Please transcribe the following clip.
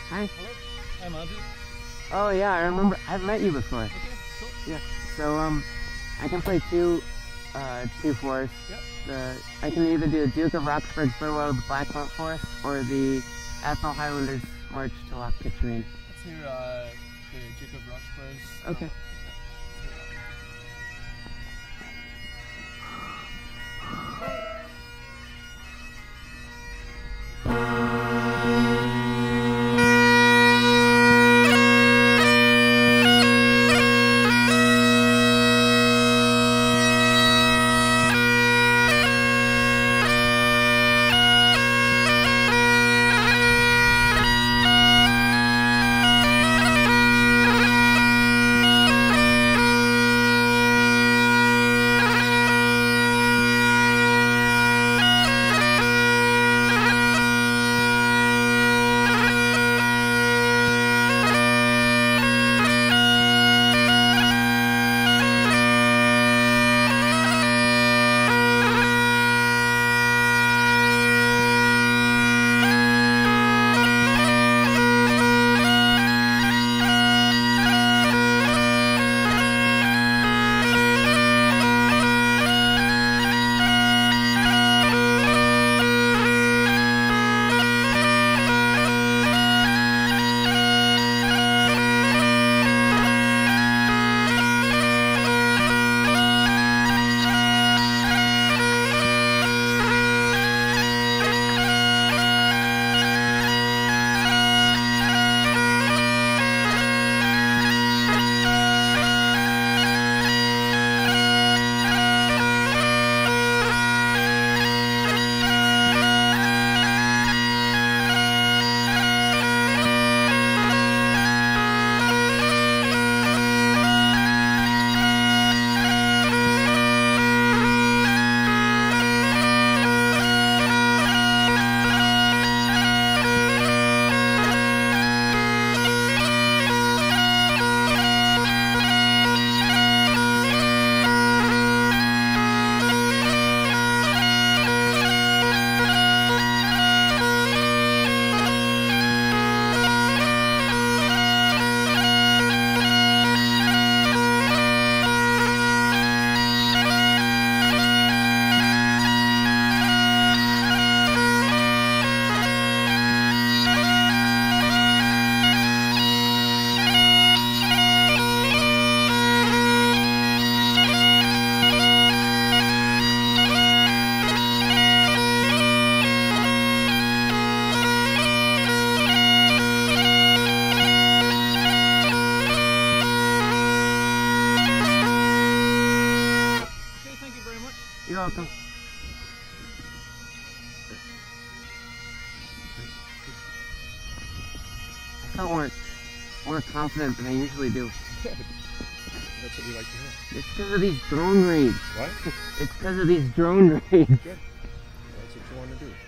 Hi. Hello, I'm Angus. Oh yeah, I remember. I've met you before. Okay, cool. Yeah. So I can play two fours. Yep. I can either do the Duke of Roxberg Farewell to the Blackmount Forest or the Athol Highlanders March to Loch Katrine. Let's hear the Duke of Roxberg's. Okay. You're welcome. I felt more confident than I usually do. That's what we like to hear. It's because of these drone raids. What? It's because of these drone raids. Good. Well, that's what you want to do.